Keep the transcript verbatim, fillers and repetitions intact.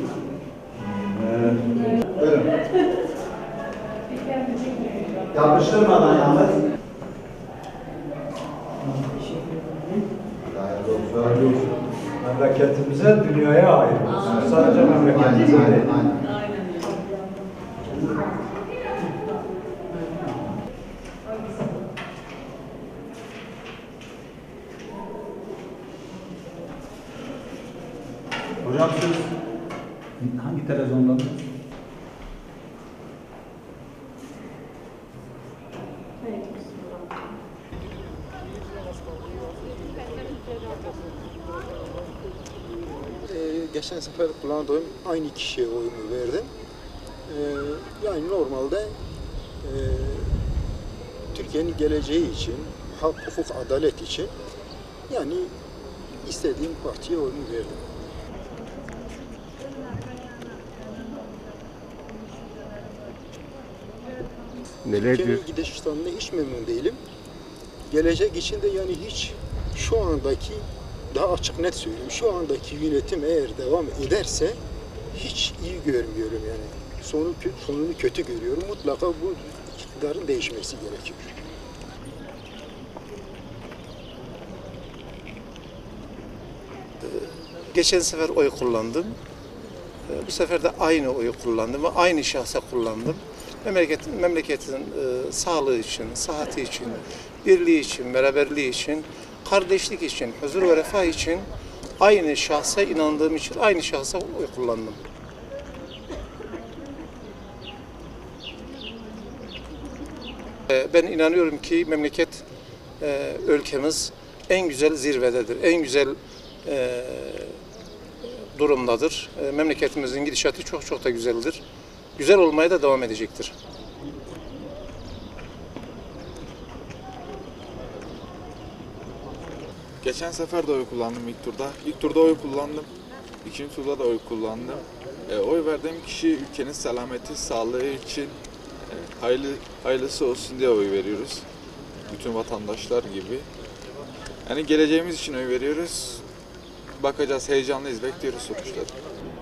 Evet. Buyurun. Yapıştırmadan yalnız. Hayırlı olsun. Memleketimize, dünyaya ait. Sadece memleketimize değil. Hocam siz hangi televizyondan? Ee, geçen sefer kullandığım aynı kişiye oyumu verdim. Ee, yani normalde e, Türkiye'nin geleceği için, hak, hukuk, adalet için yani istediğim partiye oyumu verdim. Nelerdir? Türkiye'nin gidişatından hiç memnun değilim. Gelecek için de yani hiç şu andaki, daha açık net söyleyeyim, şu andaki yönetim eğer devam ederse hiç iyi görmüyorum yani. Sonu, sonunu kötü görüyorum. Mutlaka bu iktidarın değişmesi gerekiyor. Geçen sefer oy kullandım. Bu sefer de aynı oyu kullandım ve aynı şahsa kullandım. Memleketin, memleketin e, sağlığı için, sıhhati için, birliği için, beraberliği için, kardeşlik için, huzur ve refah için aynı şahsa inandığım için aynı şahsa oy kullandım. E, ben inanıyorum ki memleket, e, ülkemiz en güzel zirvededir, en güzel e, durumdadır. E, memleketimizin gidişatı çok çok da güzeldir. Güzel olmaya da devam edecektir. Geçen sefer de oy kullandım ilk turda. İlk turda oy kullandım. İkinci turda da oy kullandım. E, oy verdiğim kişi ülkenin selameti, sağlığı için e, hayırlı, hayırlısı olsun diye oy veriyoruz. Bütün vatandaşlar gibi. Yani geleceğimiz için oy veriyoruz. Bakacağız, heyecanlıyız, bekliyoruz sonuçları.